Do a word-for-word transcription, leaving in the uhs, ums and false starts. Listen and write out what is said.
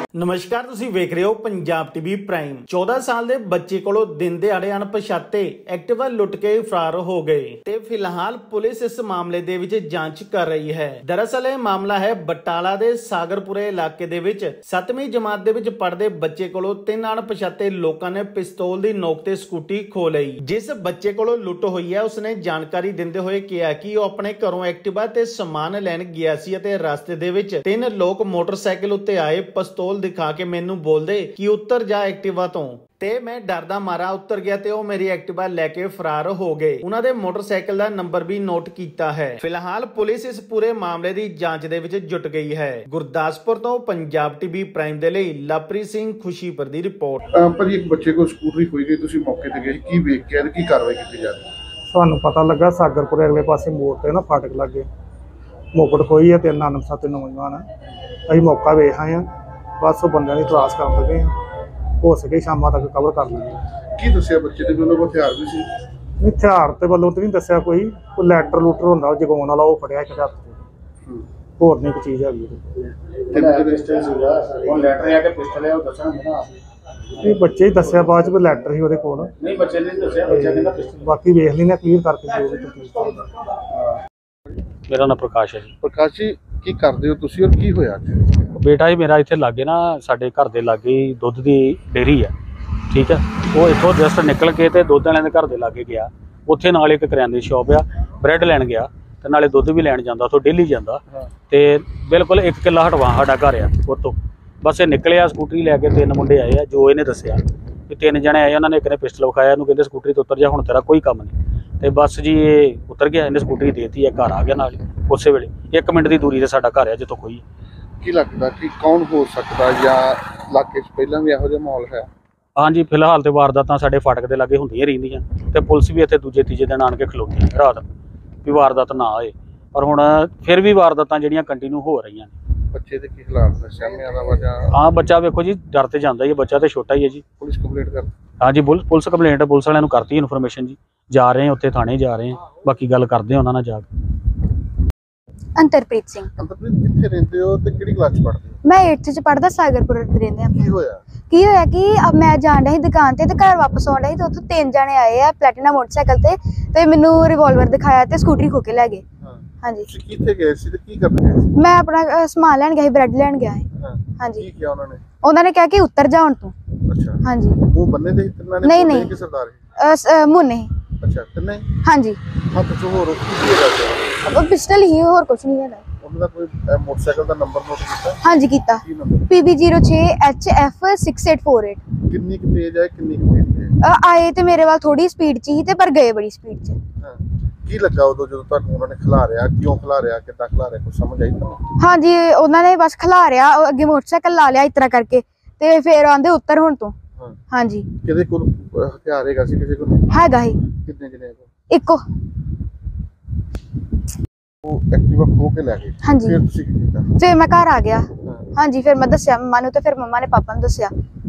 ਨਮਸਕਾਰ, ਤੁਸੀਂ ਵੇਖ ਰਹੇ ਹੋ ਪੰਜਾਬ ਟੀਵੀ ਪ੍ਰਾਈਮ। चौदह ਸਾਲ ਦੇ ਬੱਚੇ ਕੋਲੋਂ ਦਿਨ ਦਿਹਾੜੇ ਅਣਪਛਾਤੇ ਐਕਟਿਵਾ ਲੁੱਟ ਕੇ ਫਰਾਰ ਹੋ ਗਏ ਤੇ ਫਿਲਹਾਲ ਪੁਲਿਸ ਇਸ ਮਾਮਲੇ ਦੇ ਵਿੱਚ ਜਾਂਚ ਕਰ ਰਹੀ ਹੈ। ਦਰਅਸਲ ਇਹ ਮਾਮਲਾ ਹੈ ਬਟਾਲਾ ਦੇ ਸਾਗਰਪੁਰੇ ਇਲਾਕੇ ਦੇ ਵਿੱਚ ਸੱਤਵੀਂ ਜਮਾਤ ਦੇ ਵਿੱਚ ਪੜ੍ਹਦੇ ਬੱਚੇ ਕੋਲੋਂ ਤਿੰਨ ਅਣਪਛਾਤੇ ਲੋਕਾਂ ਨੇ ਪਿਸਤੌਲ ਦੀ ਨੋਕ ਤੇ ਸਕੂਟੀ ਖੋ ਲਈ। ਜਿਸ ਬੱਚੇ ਕੋਲੋਂ ਲੁੱਟ ਹੋਈ ਹੈ ਉਸਨੇ ਜਾਣਕਾਰੀ ਦਿੰਦੇ ਹੋਏ ਕਿਹਾ ਕਿ ਉਹ ਆਪਣੇ ਘਰੋਂ ਐਕਟਿਵਾ ਤੇ ਸਮਾਨ ਲੈਣ ਗਿਆ ਸੀ ਅਤੇ ਰਸਤੇ ਦੇ ਵਿੱਚ ਤਿੰਨ ਲੋਕ ਮੋਟਰਸਾਈਕਲ ਉੱਤੇ ਆਏ, ਪਿਸਤੌਲ ਦਿਖਾ ਕੇ ਮੈਨੂੰ ਬੋਲਦੇ ਕਿ ਉੱਤਰ ਜਾ ਐਕਟਿਵਾ ਤੋਂ ਤੇ ਮੈਂ ਡਰਦਾ ਮਾਰਾ ਉੱਤਰ ਗਿਆ ਤੇ ਉਹ ਮੇਰੀ ਐਕਟਿਵਾ ਲੈ ਕੇ ਫਰਾਰ ਹੋ ਗਏ। ਉਹਨਾਂ ਦੇ ਮੋਟਰਸਾਈਕਲ ਦਾ ਨੰਬਰ ਵੀ ਨੋਟ ਕੀਤਾ ਹੈ। ਫਿਲਹਾਲ ਪੁਲਿਸ ਇਸ ਪੂਰੇ ਮਾਮਲੇ ਦੀ ਜਾਂਚ ਦੇ ਵਿੱਚ ਜੁਟ ਗਈ ਹੈ। ਗੁਰਦਾਸਪੁਰ ਤੋਂ ਪੰਜਾਬ ਟੀਵੀ ਪ੍ਰਾਈਮ ਦੇ ਲਈ ਲਵਪ੍ਰੀਤ ਸਿੰਘ ਖੁਸ਼ੀਪੁਰ ਦੀ ਰਿਪੋਰਟ। ਭਾਜੀ ਇੱਕ ਬੱਚੇ ਕੋਲ ਸਕੂਟਰੀ ਖੋਈ ਗਈ, ਤੁਸੀਂ ਮੌਕੇ ਤੇ ਗਏ, ਕੀ ਵੇਖ ਕੇ ਕੀ ਕਾਰਵਾਈ ਕੀਤੀ ਜਾ ਰਹੀ? ਸਾਨੂੰ ਪਤਾ ਲੱਗਾ ਸਾਗਰਪੁਰੇ ਅਗਲੇ ਪਾਸੇ ਮੋੜ ਤੇ ਨਾ ਫਾਟਕ ਲੱਗੇ ਮੋਕੜ ਖੋਈ ਹੈ, ਤਿੰਨ ਅਣਪਛਾਤੇ ਨੌਜਵਾਨ। ਅਸੀਂ ਮੌਕਾ ਵੇਖ ਆਏ ਹਾਂ, ਬਸ ਉਹ ਬੰਦਿਆਂ ਦੀ ਤਲਾਸ਼ ਕਰਨ ਲੱਗੇ ਹਾਂ, ਹੋ ਸਕੇ ਸ਼ਾਮਾਂ ਤੱਕ ਕਵਰ ਕਰ ਲਾਂਗੇ। ਕੀ ਦੱਸਿਆ ਬੱਚੇ ਦੇ ਕੋਲ ਹਥਿਆਰ ਵੀ ਸੀ? ਹਥਿਆਰ ਤੇ ਵੱਲੋਂ ਤੇ ਨਹੀਂ ਦੱਸਿਆ ਕੋਈ, ਕੋਈ ਲੈਟਰ ਲੂਟਰ ਹੁੰਦਾ ਜਗਾਉਣ ਵਾਲਾ ਉਹ ਫੜਿਆ ਇੱਕ ਹੱਥ ਤੇ, ਹੋਰ ਨਹੀਂ ਕੋਈ ਚੀਜ਼ ਹੈਗੀ। ਇਹ ਬੱਚੇ ਹੀ ਦੱਸਿਆ, ਬਾਅਦ ਚ ਕੋਈ ਲੈਟਰ ਸੀ ਉਹਦੇ ਕੋਲ। ਨਹੀਂ ਬੱਚੇ ਨੇ ਦੱਸਿਆ, ਬੱਚਾ ਕਹਿੰਦਾ ਪਿਸਟਲ। ਬਾਕੀ ਵੇਖ ਲੈਣਾ ਕਲੀਅਰ ਕਰਕੇ ਜੋ ਵੀ ਤੁਸੀਂ। ਮੇਰਾ ਨਾਮ ਪ੍ਰਕਾਸ਼ ਹੈ ਜੀ। ਪ੍ਰਕਾਸ਼ ਜੀ, ਕੀ ਕਰਦੇ ਹੋ ਤੁਸੀਂ ਔਰ ਕੀ ਹੋਇਆ ਅੱਜ? ਬੇਟਾ ਜੀ ਮੇਰਾ ਇੱਥੇ ਲਾਗੇ ਨਾ, ਸਾਡੇ ਘਰ ਦੇ ਲਾਗੇ ਦੁੱਧ ਦੀ ਡੇਅਰੀ ਹੈ, ਠੀਕ ਹੈ। ਉਹ ਇੱਥੋਂ ਜਸਟ ਨਿਕਲ ਕੇ ਤੇ ਦੁੱਧ ਵਾਲਿਆਂ ਦੇ ਘਰ ਦੇ ਲਾਗੇ ਗਿਆ। ਉੱਥੇ ਨਾਲ ਇੱਕ ਕਰਿਆਨੇ ਦੀ ਸ਼ੌਪ ਆ, ਬ੍ਰੈਡ ਲੈਣ ਗਿਆ ਤੇ ਨਾਲੇ ਦੁੱਧ ਵੀ ਲੈਣ ਜਾਂਦਾ, ਉੱਥੋਂ ਡੇਲੀ ਜਾਂਦਾ। ਤੇ ਬਿਲਕੁਲ ਇੱਕ ਕਿੱਲਾ ਹਟਵਾ ਸਾਡਾ ਘਰ ਆ ਉੱਥੋਂ। ਬਸ ਇਹ ਨਿਕਲਿਆ ਸਕੂਟਰੀ ਲੈ ਕੇ, ਤਿੰਨ ਮੁੰਡੇ ਆਏ ਆ ਜੋ ਇਹਨੇ ਦੱਸਿਆ ਕਿ ਤਿੰਨ ਜਣੇ ਆਏ, ਉਹਨਾਂ ਨੇ ਇੱਕ ਨੇ ਪਿਸਟਲ ਵਿਖਾਇਆ, ਇਹਨੂੰ ਕਹਿੰਦੇ ਸਕੂਟਰੀ ਤੋਂ ਉਤਰ ਜਾ, ਹੁਣ ਤੇਰਾ ਕੋਈ ਕੰਮ ਨਹੀਂ। ਤੇ ਬਸ ਜੀ ਇਹ ਉਤਰ ਗਿਆ, ਇਹਨੇ ਸਕੂਟਰੀ ਦੇਤੀ ਹੈ, ਘਰ ਆ ਗਿਆ ਨਾਲ ਉਸੇ ਵੇਲੇ। ਇੱਕ ਮਿੰਟ ਦੀ ਦੂਰੀ ਤੇ ਸਾਡਾ ਘਰ ਆ ਜਿੱਥੋਂ ਕੋਈ। ਕੀ ਲੱਗਦਾ ਕਿ ਕੌਣ ਹੋ ਸਕਦਾ ਜਾਂ ਇਲਾਕੇ 'ਚ ਪਹਿਲਾਂ ਵੀ ਇਹੋ ਜਿਹਾ ਮਾਹੌਲ ਹੈ? ਹਾਂਜੀ, ਫਿਲਹਾਲ ਤੇ ਵਾਰਦਾਤਾਂ ਸਾਡੇ ਫਾਟਕ ਦੇ ਲਾਗੇ ਹੁੰਦੀਆਂ ਰਹਿੰਦੀਆਂ ਤੇ ਪੁਲਿਸ ਵੀ ਇੱਥੇ ਦੂਜੇ ਤੀਜੇ ਦਿਨ ਆਣ ਕੇ ਖਲੋਤੀ ਹੈ ਰਾਤ ਵੀ ਵਾਰਦਾਤ ਨਾ ਹੋਏ, ਪਰ ਹੁਣ ਫਿਰ ਵੀ ਵਾਰਦਾਤਾਂ ਜਿਹੜੀਆਂ ਕੰਟੀਨਿਊ ਹੋ ਰਹੀਆਂ ਨੇ। ਬੱਚੇ ਦੇ ਕੀ ਹਾਲਾਤ ਨੇ? ਸਾਹਮਣੇ ਦਾ ਵਜਾ? ਹਾਂ, ਬੱਚਾ ਵੇਖੋ ਜੀ ਡਰ ਤੇ ਜਾਂਦਾ ਹੀ ਹੈ, ਬੱਚਾ ਤੇ ਛੋਟਾ ਹੀ ਹੈ ਜੀ। ਪੁਲਿਸ ਕੰਪਲੇਂਟ ਕਰ? ਹਾਂਜੀ, ਪੁਲਿਸ ਕੰਪਲੇਂਟ ਪੁਲਿਸ ਵਾਲਿਆਂ ਨੂੰ ਕਰਤੀ ਇਨਫੋਰਮੇਸ਼ਨ ਜੀ, ਜਾ ਰਹੇ ਹਾਂ ਉੱਥੇ ਥਾਣੇ ਜਾ ਰਹੇ ਹਾਂ, ਬਾਕੀ ਗੱਲ ਕਰਦੇ ਹਾਂ ਉਹਨਾਂ ਨਾਲ ਜਾ ਕੇ। ਅੰਤਰਪ੍ਰੀਤ ਸਿੰਘ। ਅੰਤਰਪ੍ਰੀਤ, ਕਿੱਥੇ ਰਹਿੰਦੇ ਹੋ ਤੇ ਕਿਹੜੀ ਕਲਾਸ 'ਚ ਪੜ੍ਹਦੇ ਹੋ? ਮੈਂ ਅੱਠਵੀਂ 'ਚ ਪੜ੍ਹਦਾ, ਸਾਗਰਪੁਰ ਤੇ ਰਹਿੰਦੇ ਆ। ਕੀ ਹੋਇਆ? ਕੀ ਹੋਇਆ ਕਿ ਮੈਂ ਜਾਣ ਰਹੀ ਦੁਕਾਨ ਤੇ ਤੇ ਘਰ ਵਾਪਸ ਆਉਣ ਰਹੀ ਤੇ ਉੱਥੋਂ ਤਿੰਨ ਜਣੇ ਆਏ ਆ ਪਲੈਟੀਨਾ ਮੋਟਰਸਾਈਕਲ ਤੇ ਤੇ ਮੈਨੂੰ ਰਿਵਾਲਵਰ ਦਿਖਾਇਆ ਤੇ ਸਕੂਟਰੀ ਖੋ ਕੇ ਲੈ ਗਏ। ਹਾਂਜੀ। ਤੁਸੀਂ ਕਿੱਥੇ ਗਏ ਸੀ ਤੇ ਕੀ ਕਰਨ ਗਏ ਸੀ? ਮੈਂ ਆਪਣਾ ਸਮਾਨ ਲੈਣ ਗਿਆ ਸੀ, ਬ੍ਰੈਡ ਲੈਣ ਗਿਆ ਸੀ। ਹਾਂਜੀ। ਕੀ ਕਿਹਾ ਉਹਨਾਂ ਨੇ? ਉਹਨਾਂ ਨੇ ਕਿਹਾ ਕਿ ਉੱਤਰ ਜਾ ਹੁਣ ਤੂੰ। ਅੱਛਾ। ਹਾਂਜੀ। ਉਹ ਬੰਨੇ ਦੇ ਤਿੰਨਾਂ ਨੇ? ਨਹੀਂ ਨਹੀਂ ਕਿ ਸਰਦਾਰ ਮੁੰਨੇ। ਅੱਛਾ, ਤਿੰਨੇ? ਹਾਂਜੀ। ਹੱਥ 'ਚ ਹੋਰ ਕੀ ਹੈਗਾ? ਪਿਸਟਲ ਹੀ, ਹੋਰ ਕੁਝ ਨਹੀਂ ਹੈਗਾ। ਉਹਨਾਂ ਦਾ ਕੋਈ ਮੋਟਰਸਾਈਕਲ ਦਾ ਨੰਬਰ ਨੋਟ ਕੀਤਾ? ਹਾਂਜੀ ਕੀਤਾ, ਪੀ ਬੀ ਜ਼ੀਰੋ ਛੇ H F six eight four eight. ਕਿੰਨੀ ਕੁ ਤੇਜ਼ ਹੈ, ਕਿੰਨੀ ਕੁ ਤੇਜ਼ ਹੈ? ਆਏ ਤੇ ਮੇਰੇ ਵੱਲ ਥੋੜੀ ਸਪੀਡ 'ਚ ਹੀ ਤੇ ਪਰ ਗਏ ਬੜੀ ਸਪੀਡ 'ਚ। ਕੀ ਲੱਗਾ ਉਦੋਂ ਜਦੋਂ ਤੁਹਾਨੂੰ ਉਹਨਾਂ ਨੇ ਖਿਲਾਰਿਆ? ਕਿਉਂ ਖਿਲਾਰਿਆ, ਕਿੱਦਾਂ ਖਿਲਾਰਿਆ, ਕੁਝ ਸਮਝ ਆਈ ਤੁਹਾਨੂੰ? ਹਾਂਜੀ, ਉਹਨਾਂ ਨੇ ਬਸ ਖਿਲਾਰਿਆ, ਅੱਗੇ ਮੋਟਰਸਾਈਕਲ ਲਾ ਲਿਆ ਇਸ ਤਰ੍ਹਾਂ ਕਰਕੇ ਤੇ ਫਿਰ ਆਂਦੇ ਉੱਤਰ ਹੁਣ ਤੋਂ। ਹਾਂਜੀ। ਕਿਹਦੇ ਕੋਲ ਹਥਿਆਰ ਹੈਗਾ ਸੀ? ਕਿਸੇ ਕੋਲ ਹੈਗਾ ਹੀ। ਕਿੰਨੇ ਜਣੇ? ਇੱਕੋ। ਉਹ ਐਕਟਿਵਾ ਖੋ ਕੇ ਲੈ ਗਏ? ਹਾਂਜੀ। ਫਿਰ ਤੁਸੀਂ ਕੀ ਕੀਤਾ? ਫਿਰ ਮੈਂ ਘਰ ਆ ਗਿਆ। ਹਾਂਜੀ, ਫਿਰ ਮੈਂ ਦੱਸਿਆ ਮੰਮਾ ਨੂੰ ਤੇ ਫਿਰ ਮੰਮਾ ਨੇ ਪਾਪਾ ਨੂੰ ਦੱਸਿਆ।